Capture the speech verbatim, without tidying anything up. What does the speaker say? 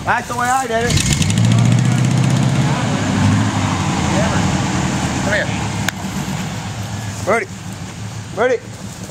That's the way I did it. Come here. Birdie. Birdie.